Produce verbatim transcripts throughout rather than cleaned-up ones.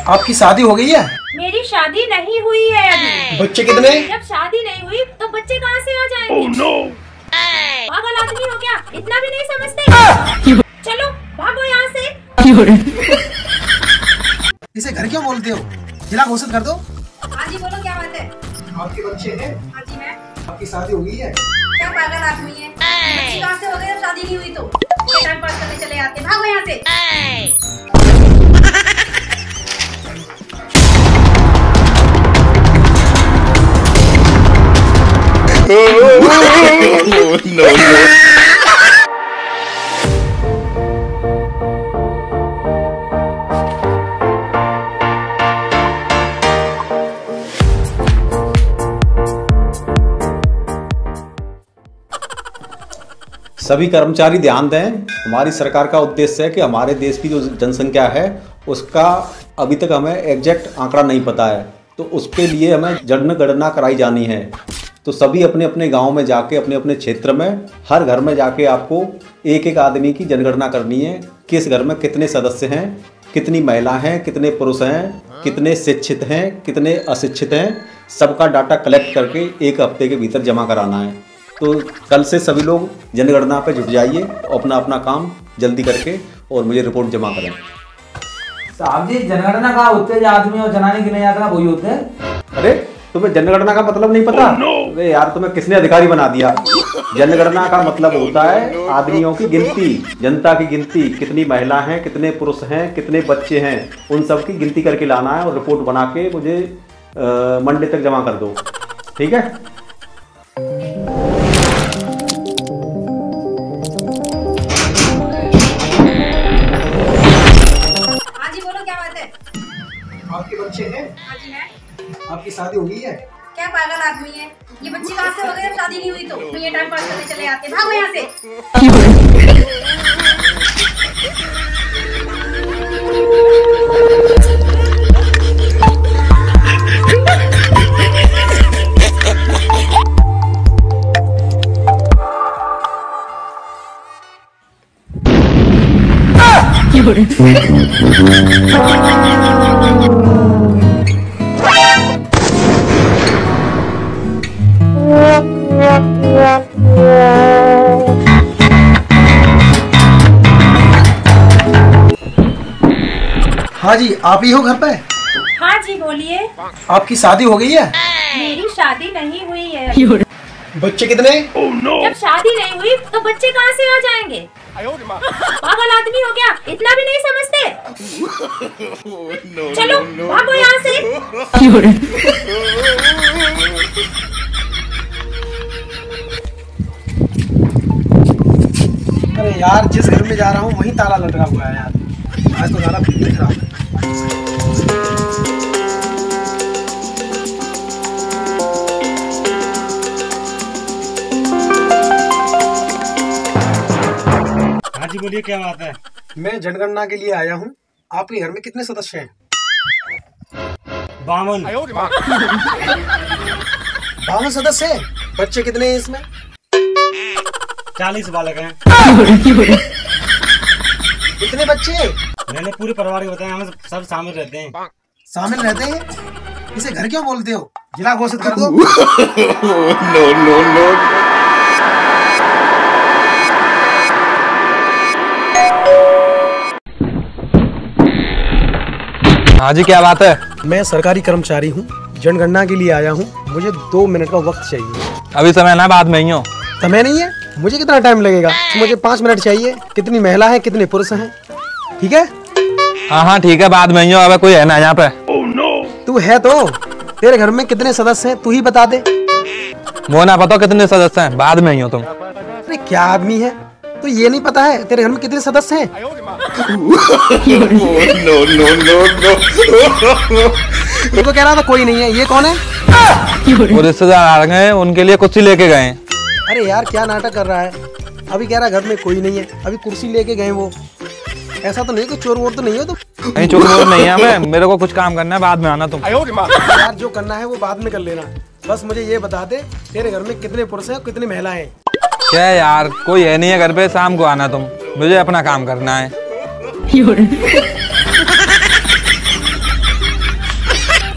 आपकी शादी हो गई है? मेरी शादी नहीं हुई है अभी। बच्चे कितने? जब शादी नहीं हुई तो बच्चे कहाँ से आ जाएंगे? oh, no. पागल आदमी हो क्या? इतना भी नहीं समझते? चलो भागो यहाँ से। इसे घर क्यों बोलते हो? जिला घोषित कर दो। हाँ जी बोलो, क्या बात है? आपके बच्चे हैं? हाँ जी है। आपकी शादी हो गई है? क्या पागल आदमी है? बच्चे कहाँ से हो गए? शादी नहीं हुई तो टाइम पास करने चले आते। भागो यहाँ से। no, no. सभी कर्मचारी ध्यान दें। हमारी सरकार का उद्देश्य है कि हमारे देश की जो जनसंख्या है उसका अभी तक हमें एग्जैक्ट आंकड़ा नहीं पता है, तो उसके लिए हमें जनगणना कराई जानी है। तो सभी अपने अपने गांव में जाके अपने अपने क्षेत्र में हर घर में जाके आपको एक एक आदमी की जनगणना करनी है। किस घर में कितने सदस्य हैं, कितनी महिला हैं, कितने पुरुष हैं, कितने शिक्षित हैं, कितने अशिक्षित हैं, सबका डाटा कलेक्ट करके एक हफ्ते के भीतर जमा कराना है। तो कल से सभी लोग जनगणना पे जुट जाइए, अपना अपना काम जल्दी करके और मुझे रिपोर्ट जमा करें। साहब जी, जनगणना का होते हैं आदमी और जनाने की नहीं आता वही होते हैं। अरे तुम्हें जनगणना का मतलब नहीं पता? oh, no. अरे यार, तुम्हें किसने अधिकारी बना दिया? जनगणना का मतलब होता है आदमियों की गिनती, जनता की गिनती, कितनी महिला हैं, कितने पुरुष हैं, कितने बच्चे हैं, उन सब की गिनती करके लाना है और रिपोर्ट बना के मुझे मंडे तक जमा कर दो, ठीक है? आपके बच्चे हैं? हाँ जी है। आपकी शादी हो गई है? क्या पागल आदमी है? ये बच्चे कहाँ से हो गए? शादी नहीं हुई तो ये टाइम पास करने चले आते। भागो यहाँ से। हाँ जी, आप ही हो घर पे? हाँ जी बोलिए। आपकी शादी हो गई है? मेरी शादी नहीं हुई है। बच्चे कितने? oh, no. जब शादी नहीं हुई तो बच्चे कहाँ से आ जाएंगे? पागल आदमी हो क्या? इतना भी नहीं समझते? no, चलो no, no. भागो यहाँ से। अरे यार, जिस घर में जा रहा हूँ वहीं ताला लटका हुआ है यार। आज तो सारा बिल्कुल खराब है। हाँ जी बोलिए, क्या बात है? मैं जनगणना के लिए आया हूँ। आपके घर में कितने सदस्य हैं? बावन। बावन सदस्य हैं? बच्चे कितने हैं इसमें? चालीस बालक हैं। कितने बच्चे? मैंने पूरे परिवार के बताया, हमें सब शामिल रहते हैं। शामिल रहते हैं? इसे घर क्यों बोलते हो? जिला घोषित कर दो। no, no, no. हाँ जी, क्या बात है? मैं सरकारी कर्मचारी हूँ, जनगणना के लिए आया हूँ। मुझे दो मिनट का वक्त चाहिए। अभी समय ना, बाद में ही हो। समय नहीं है? मुझे कितना टाइम लगेगा? मुझे पाँच मिनट चाहिए। कितनी महिला है, कितने पुरुष हैं? ठीक है? हाँ हाँ ठीक है, बाद में ही हो। अब कोई है ना यहाँ पे? oh, no. तू है तो? तेरे घर में कितने सदस्य हैं? तू ही बता दे। वो ना पता कितने सदस्य हैं, बाद में ही हो तुम। अरे क्या आदमी है, तो ये नहीं पता है तेरे घर में कितने सदस्य हैं? no, no, no, no. तू तो कह रहा था कोई नहीं है। ये कौन है? वो रिश्तेदार आ गए, उनके लिए कुर्सी लेके गए। अरे यार, क्या नाटक कर रहा है? अभी कह रहा घर में कोई नहीं है, अभी कुर्सी लेके गए वो। ऐसा तो नहीं कि चोर वोर तो नहीं हो तुम? नहीं, चोर वोर नहीं है मैं। मेरे को कुछ काम करना है, बाद में आना तुम। यार, जो करना है वो बाद में कर लेना। बस मुझे ये बता दे, तेरे घर में कितने पुरुष हैं, कितनी महिलाएं हैं? क्या यार, कोई है नहीं है घर पे, शाम को आना तुम। मुझे अपना काम करना है।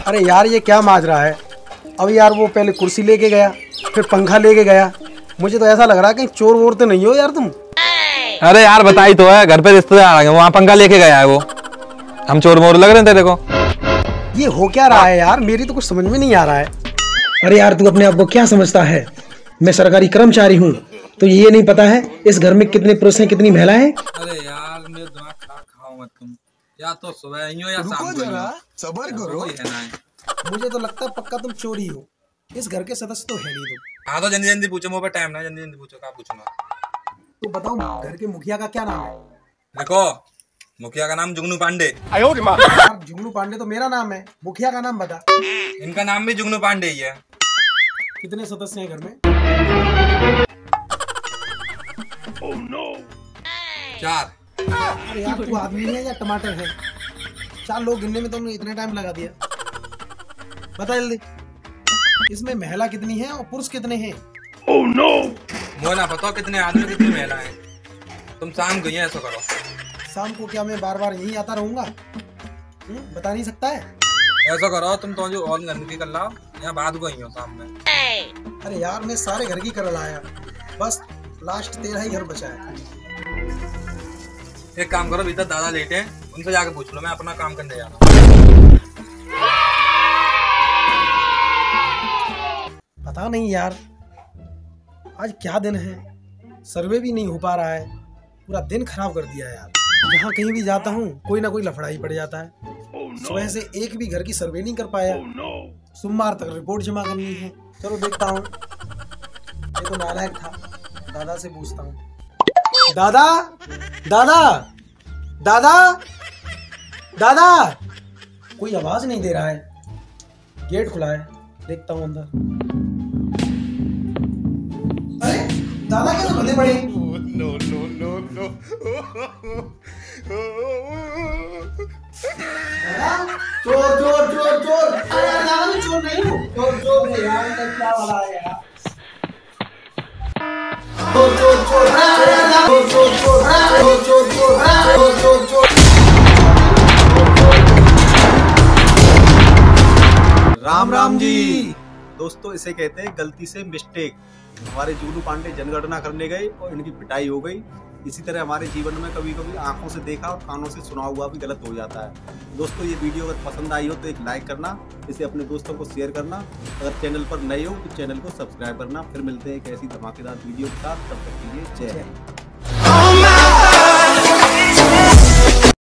अरे यार ये क्या माजरा है। अब यार वो पहले कुर्सी लेके गया, फिर पंखा लेके गया। मुझे तो ऐसा लग रहा है कहीं चोर वोर तो नहीं हो यार तुम। अरे यार बताई तो है, घर पे रिश्तेदार आ गए, वहाँ पंखा लेके गया है वो। हम चोर मोर लग रहे हैं तेरे को? ये हो क्या रहा है यार, मेरी तो कुछ समझ में नहीं आ रहा है। अरे यार तू अपने आप को क्या समझता है? मैं सरकारी कर्मचारी हूँ, तो ये नहीं पता है इस घर में कितने पुरुष हैं कितनी महिलाएं हैं? अरे यार मेरे दिमाग खराब खाओ मत तुम, या तो सुबह ही हो या शाम को ही हो। सबर करो है ना। मुझे तो लगता है पक्का तुम चोरी हो, इस घर के सदस्य तो है नहीं तुम। हाँ तो जल्दी जल्दी पूछो, मुझे टाइम ना, जल्दी जल्दी पूछो, क्या पूछूंगा। तो बताओ घर के मुखिया का क्या नाम है? देखो मुखिया का नाम जुगनू पांडे। यार जुगनू पांडे तो मेरा नाम है, मुखिया का नाम बता। इनका नाम भी जुगनू पांडे ही है। कितने सदस्य हैं घर में? oh, no. चार। अरे यार तू आदमी है या टमाटर है? चार लोग गिनने में तुमने इतना टाइम लगा दिया। बता जल्दी, इसमें महिला कितनी है और पुरुष कितने हैं? oh, no. मुझे ना बताओ कितने आदमी कितनी महिला हैं। तुम शाम को ही ऐसा करो। शाम को क्या मैं बार बार यहीं आता रहूंगा? बता नहीं सकता है? ऐसा करो तुम तो जो और गंदगी कर लाओ, यहाँ बात को ही हो शाम में। अरे यार मैं सारे घर की कर लाया, बस लास्ट तेरा ही घर बचा है। एक काम करो, भीतर दादा लेटे हैं, उनसे जाके पूछ लो, मैं अपना काम करने जा रहा हूँ। पता नहीं यार आज क्या दिन है, सर्वे भी नहीं हो पा रहा है, पूरा दिन खराब कर दिया है यार। जहाँ कहीं भी जाता हूँ कोई ना कोई लफड़ा ही पड़ जाता है। सुबह से एक भी घर की सर्वे नहीं कर पाया, सोमवार तक रिपोर्ट जमा करनी है। चलो देखता हूँ, ये तो नालायक था, दादा से पूछता हूँ। दादा दादा दादा दादा, कोई आवाज नहीं दे रहा है। गेट खुला है, देखता हूँ अंदर। अरे दादा कैसे बंधे पड़े? No no no no. चोर चोर चोर चोर। अरे यार दादा मैं चोर नहीं हूँ, चोर चोर है यार, क्या वाला है यार। चोर चोर चोर, अरे यार दादा चोर चोर चोर, चोर चोर चोर, चोर चोर चोर। राम राम जी। दोस्तों इसे कहते हैं गलती से मिस्टेक। हमारे जुगनू पांडे जनगणना करने गए और इनकी पिटाई हो गई। इसी तरह हमारे जीवन में कभी कभी आंखों से देखा और कानों से सुना हुआ भी गलत हो जाता है। दोस्तों ये वीडियो अगर पसंद आई हो तो एक लाइक करना, इसे अपने दोस्तों को शेयर करना। अगर चैनल पर नए हो तो चैनल को सब्सक्राइब करना। फिर मिलते हैं एक ऐसी धमाकेदार वीडियो के साथ, तब तक के लिए जय हिंद।